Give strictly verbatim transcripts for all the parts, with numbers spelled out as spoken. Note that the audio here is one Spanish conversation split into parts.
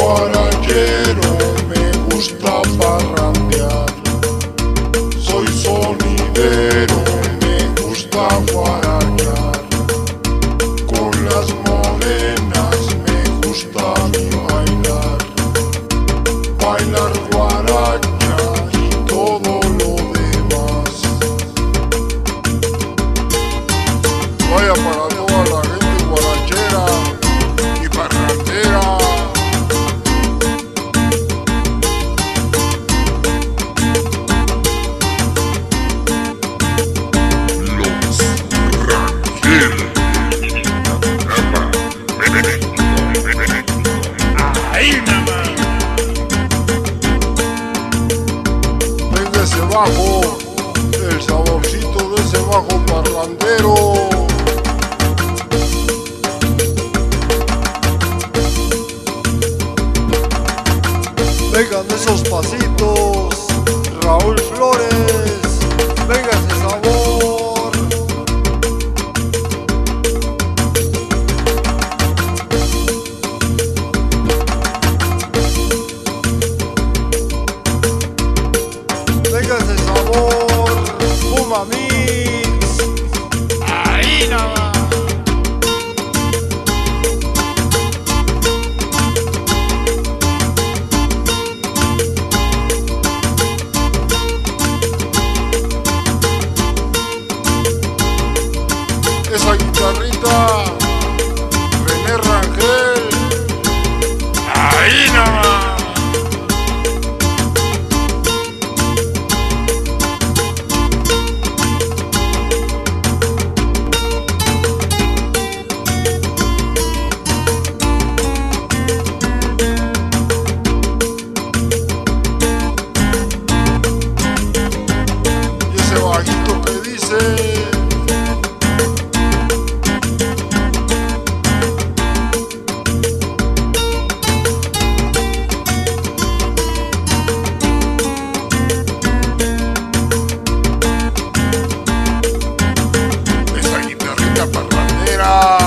guarachero, me gusta parrandear. Soy sonidero, me gusta guarachar. Con las morenas me gusta a mí bailar. Bailar guaracha y todo lo demás. Vaya para toda la gente guarachera y parrandera. Venga ese bajo, el saborcito de ese bajo parrandero. Vengan esos pasitos, Raúl Flores, venga ese sabor. Venga ese sabor, Puma Mix. Ahí nada más. Esa guitarrita, René Rangel. Ahí nada más. Y ese bajito que dice: esa guitarrita parrandera.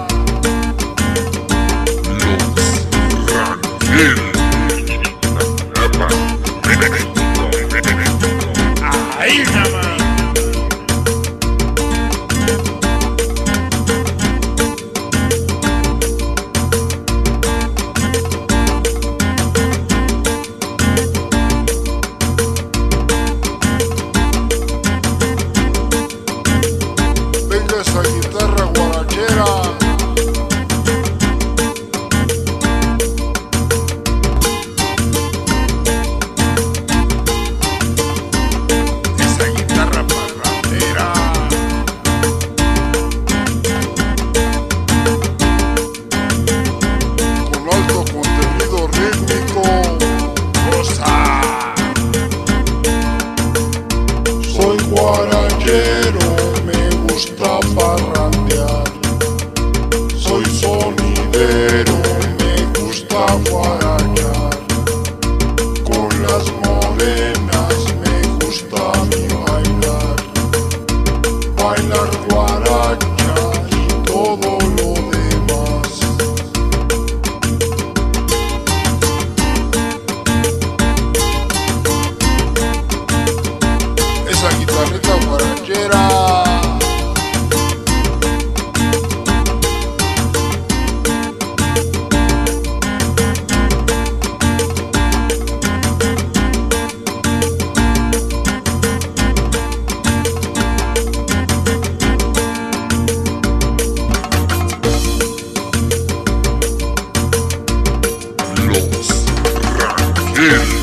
Los Rangel. Ahí nada más. Venga esa guitarra guarachera. Esa guitarra parrandera. Con alto contenido rítmico. Cosa. Soy guarachero, me gusta parrandear. Soy sonidero, me gusta guarachar. Con las morenas me gusta a mí bailar. Bailar guaracha y todo lo demás. Esa guitarrita guarachera. Los Rangel.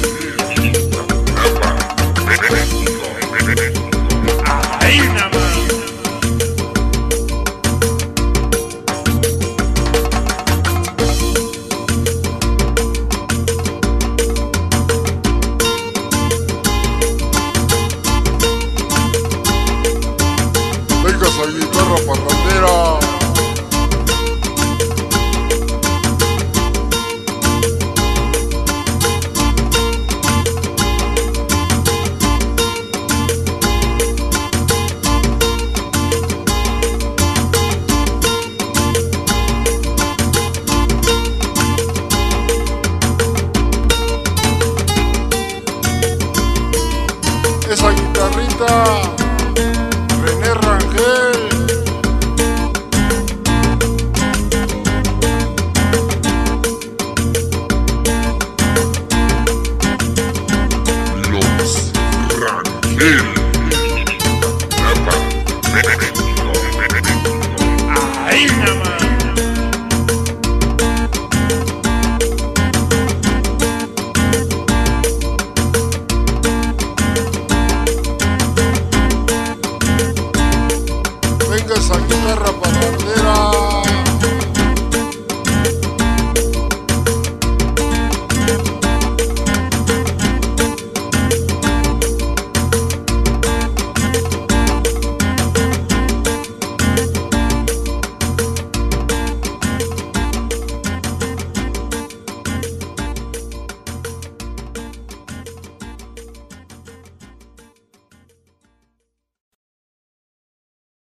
Ahí nada más. Venga esa guitarra parrandera. Gil.